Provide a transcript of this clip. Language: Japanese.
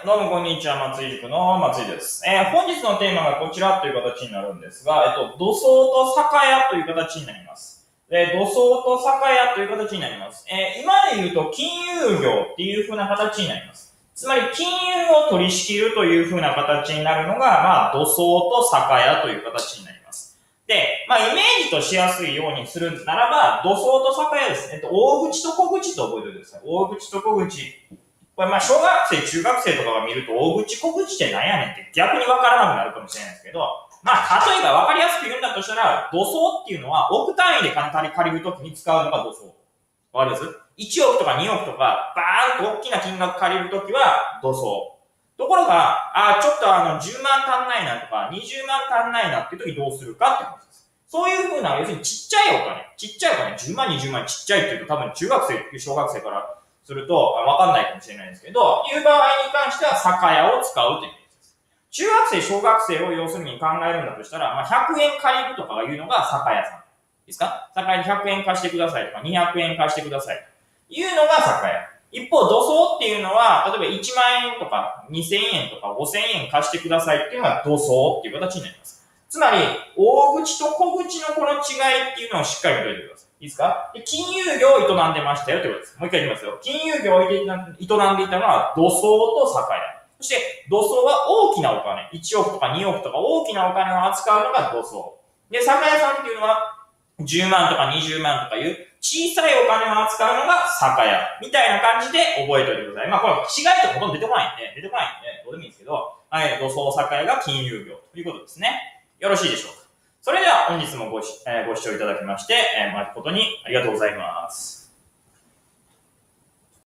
どうもこんにちは、松井塾の松井です。本日のテーマがこちらという形になるんですが、土葬と酒屋という形になります。土葬と酒屋という形になります。今で言うと金融業っていう風な形になります。つまり金融を取り仕切るという風な形になるのが、土葬と酒屋という形になります。で、イメージとしやすいようにするならば、土葬と酒屋ですね。大口と小口と覚えておいてください。大口と小口。これ小学生、中学生とかが見ると、大口小口って何やねんって逆にわからなくなるかもしれないですけど、例えばわかりやすく言うんだとしたら、土葬っていうのは億単位で借りるときに使うのが土葬。わかります ?1 億とか2億とか、バーンと大きな金額借りるときは土葬。ところが、ちょっと10万足んないなとか、20万足んないなっていうときどうするかって話です。そういうふうな、要するにちっちゃいお金、10万、20万ちっちゃいっていうと多分中学生、小学生からすると、わかんないかもしれないんですけど、いう場合に関しては酒屋を使うというイメージです。中学生、小学生を要するに考えるんだとしたら、100円借りるとかが言うのが酒屋さん。いいですか？酒屋に100円貸してくださいとか、200円貸してくださいというのが酒屋。一方、土葬っていうのは、例えば1万円とか2000円とか5000円貸してくださいっていうのが土葬っていう形になります。つまり、大口と小口のこの違いっていうのをしっかり見ておいてください。いいですか？金融業を営んでましたよということです。もう一回言いますよ。金融業を営んでいたのは土葬と酒屋。そして、土葬は大きなお金。1億とか2億とか大きなお金を扱うのが土葬。で、酒屋さんっていうのは、10万とか20万とかいう小さいお金を扱うのが酒屋。みたいな感じで覚えておいてください。これ違いってほとんど出てこないんで、どうでもいいんですけど、土葬酒屋が金融業ということですね。よろしいでしょうか。それでは本日もご視聴いただきまして、誠にありがとうございます。